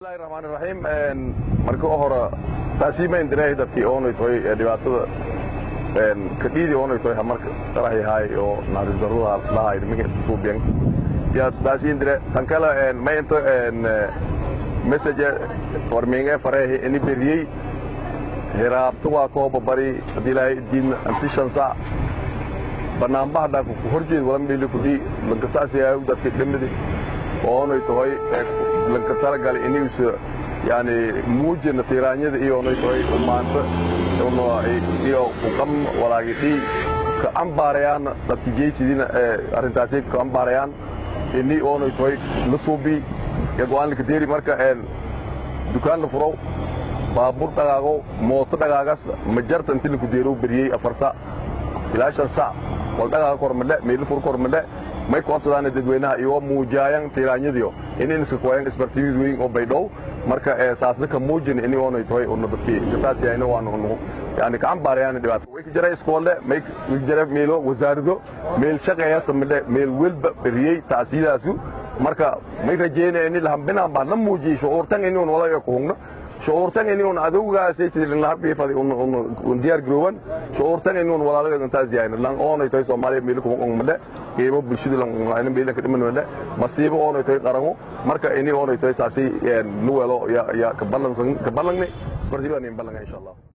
Bismillahirrahmanirrahim. Marka hore taasiima indirey dadkii oonay toy dhibaatada kadhiidi oonay toy marka qaraxi hay oo naadis darada lahayd miga suubiyan ya taasi indire tan kala ma inta message warminga fareehi ini beriyay hiraabtu waa koob bari dilay diin antishan sa banaanbaxda ku horjeed wala meel ku dhii lanka taasi ay dadka dhimid oonay toy lanka talagal inuu yani muujina tiraanyada iyo oonay toy maanta iyo qam walaagii ka ambaarayaan dadka jeesidina arintaasi ka ambaarayaan inii oonay toy la suubi go'aan ka deeri marka dukaan la furo baabuur dhagaago mooto dhagaagas ma jarta intii ku deero beriyay afarsa ilaa 5 saac wal dhagaaga kormale meel fur kormale may qoonsadaan dadweynaha iyo muujayaan tiraanyadiyo inay iska qoyaan isbartiid weyn oo baydhow marka saasna ka muujin inay oonay toy oo dadkii taasi ayna waan yani ka ambaarayaan dhibaato way jiray iskoole may jiray meelo wasaarado meel shaqeeya samile meel walba beriyay taasiidaasu marka may rajeynayeen in la hambina baa la muujiyo shuurtan inuu walaga ku hungno shuurtan inuu adawgaasay sidii la habbi fadi oo diyaar garoowan shuurtan inuu walaalaga taasi ayna lan oonay toy Soomaaliya meel ku hungmade geebo bulshada lan meel ka dhiman wala masiibo oonay toy qarango marka inuu oonay toy taasi nuwelo ya ka balansan isbartiibaan in balanga insha Allah.